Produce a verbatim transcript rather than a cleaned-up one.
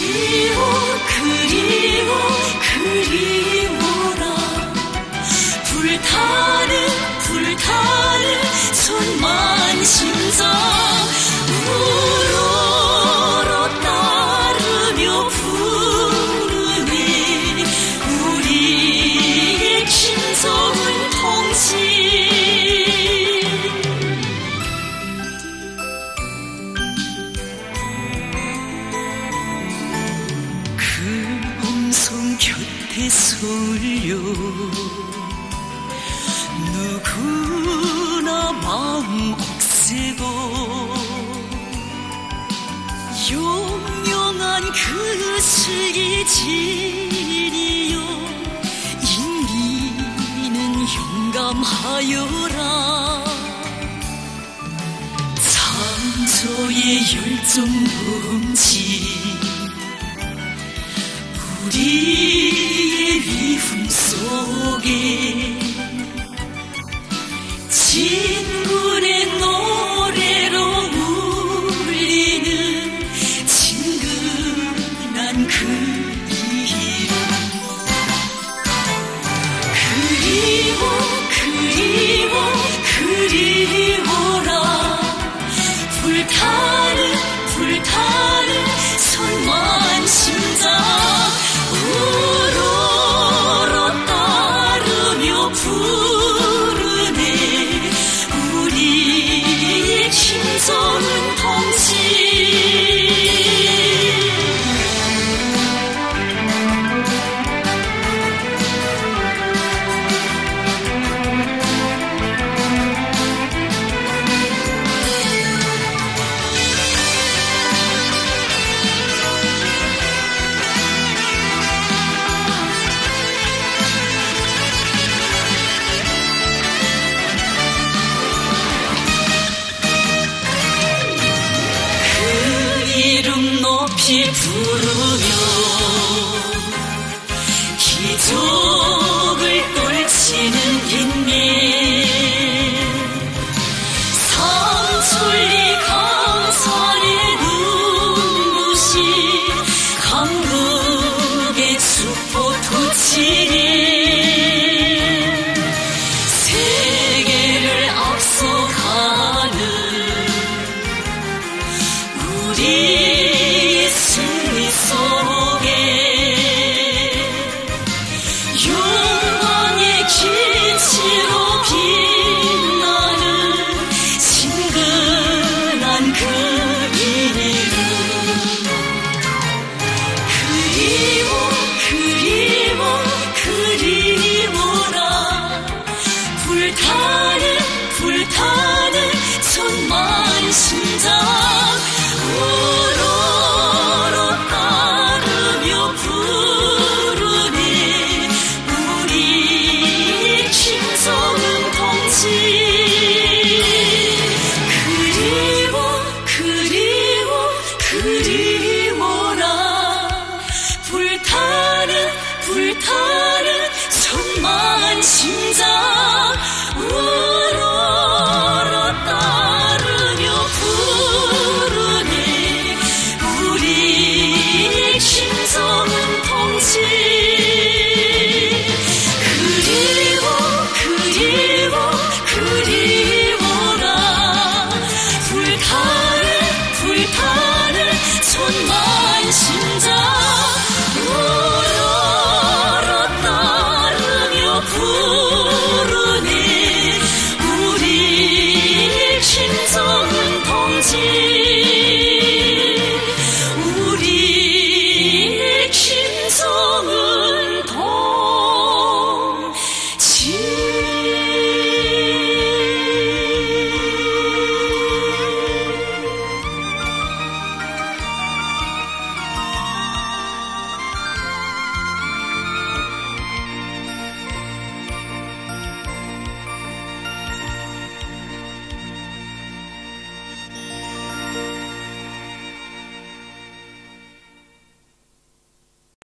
그리워 그리워라. 불타는 불타는 손만 심장 우러러 따르며 부르네. 우리의 김성은 통신. 곁에 서울요 누구나 마음 억세고 용용한 그 슬기지리요. 인기는 용감하여라. 창조의 열정 넘치 우리의 위훈 속에 진군의 노래로 울리는 친근한 그 이름. 그리워 그리워 그리워라. 불타는 불타는 손만 심장 우러러 따르며 부르네. 우리의 김성은 통신. 높이 부르며 기도